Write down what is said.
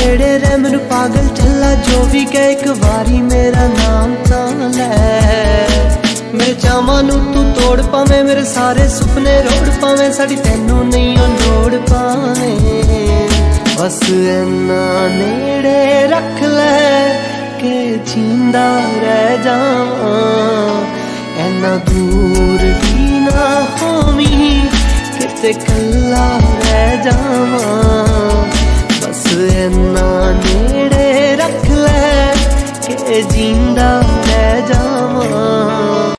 नेड़े रह मैनू पागल चला जो भी कहे एक बारी मेरा नाम तां लै। मेरे चावां नू तू तोड़ पावे मेरे सारे सुपने रोड़ पावे साड़ी तैनू नहीं ओ लोड़ पावे। बस इन्ना नेड़े रख ले के जींदा रह जावां, इन्ना दूर भी ना होवी किते कल्ला रह जावां। बस इन्ना नेड़े रख ले के जींदा रह जावां।